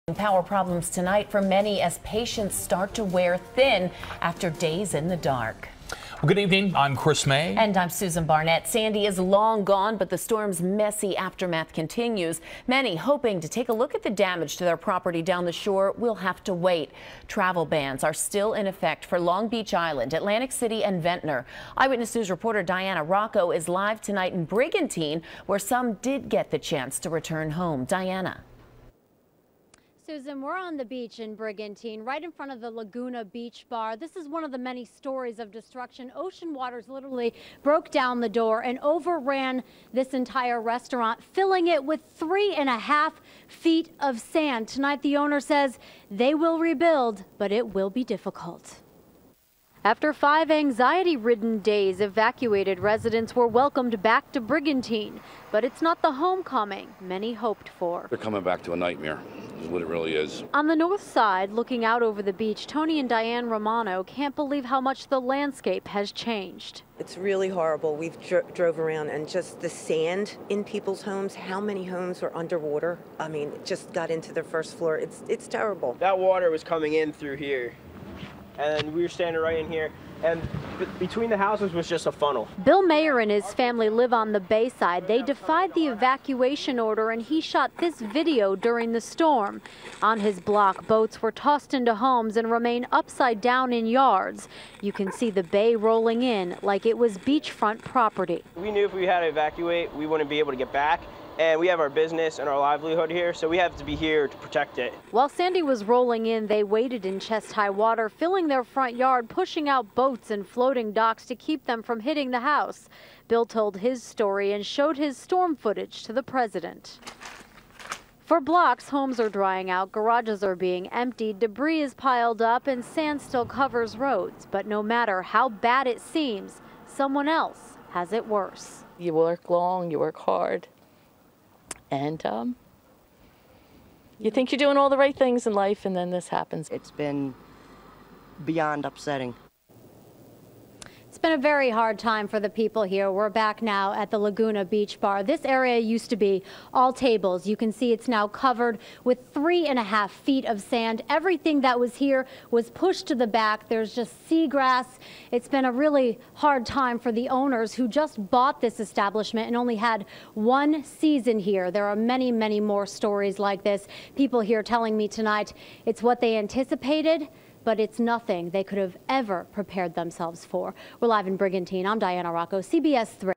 Power problems tonight for many as patients start to wear thin after days in the dark. Well, good evening. I'm Chris May. And I'm Susan Barnett. Sandy is long gone, but the storm's messy aftermath continues. Many hoping to take a look at the damage to their property down the shore will have to wait. Travel bans are still in effect for Long Beach Island, Atlantic City, and Ventnor. Eyewitness News reporter Diana Rocco is live tonight in Brigantine, where some did get the chance to return home. Diana. Susan, we're on the beach in Brigantine, right in front of the Laguna Beach Bar. This is one of the many stories of destruction. Ocean waters literally broke down the door and overran this entire restaurant, filling it with 3.5 feet of sand. Tonight, the owner says they will rebuild, but it will be difficult. After 5 anxiety-ridden days, evacuated residents were welcomed back to Brigantine. But it's not the homecoming many hoped for. They're coming back to a nightmare, is what it really is. On the north side, looking out over the beach, Tony and Diane Romano can't believe how much the landscape has changed. It's really horrible. We've drove around and just the sand in people's homes, how many homes were underwater? I mean, it just got into their first floor. It's terrible. That water was coming in through here. And we were standing right in here, and between the houses was just a funnel. Bill Mayer and his family live on the bayside. They defied the evacuation order, and he shot this video during the storm. On his block, boats were tossed into homes and remain upside down in yards. You can see the bay rolling in like it was beachfront property. We knew if we had to evacuate, we wouldn't be able to get back. And we have our business and our livelihood here, so we have to be here to protect it. While Sandy was rolling in, they waited in chest-high water, filling their front yard, pushing out boats and floating docks to keep them from hitting the house. Bill told his story and showed his storm footage to the president. For blocks, homes are drying out, garages are being emptied, debris is piled up, and sand still covers roads. But no matter how bad it seems, someone else has it worse. You work long, you work hard. And you think you're doing all the right things in life, and then this happens. It's been beyond upsetting. It's been a very hard time for the people here. We're back now at the Laguna Beach Bar. This area used to be all tables. You can see it's now covered with 3.5 feet of sand. Everything that was here was pushed to the back. There's just seagrass. It's been a really hard time for the owners who just bought this establishment and only had 1 season here. There are many, many more stories like this. People here telling me tonight it's what they anticipated, but it's nothing they could have ever prepared themselves for. We're live in Brigantine. I'm Diana Rocco, CBS 3.